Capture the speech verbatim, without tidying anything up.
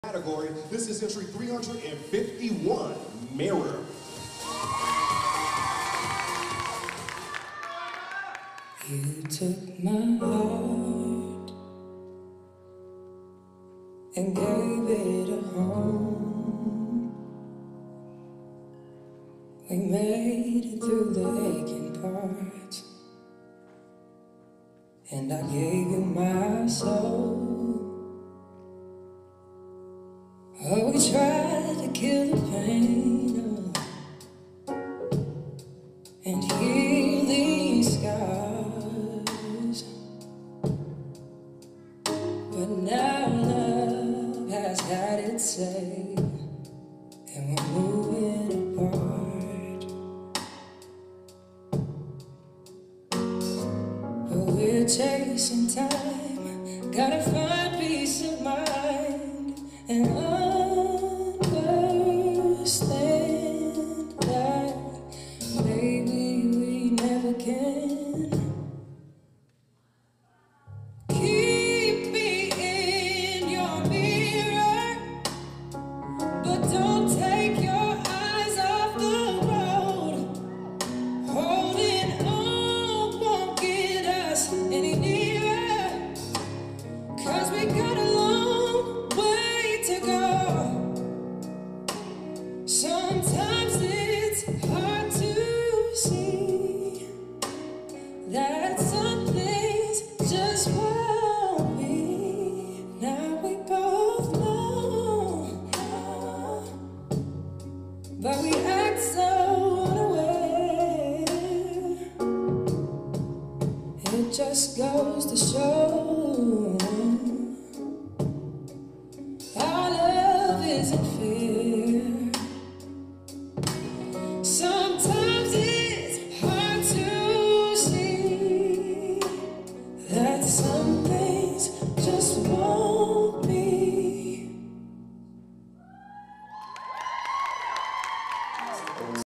Category. This is entry three hundred fifty-one, Mirror. You took my heart and gave it a home. We made it through the aching parts, and I gave you my soul. Oh, we tried to kill the pain oh, and heal these scars, but now love has had its say, and we're moving apart. But we're chasing time, gotta find peace of mind and understand that maybe we never can. Keep me in your mirror, but don't take your eyes off the road. Holding on won't get us any nearer, 'cause we got a long way to go. Sometimes it's hard to see that some things just won't be. Now we both know, but we act so unaware. It just goes to show our love isn't fair.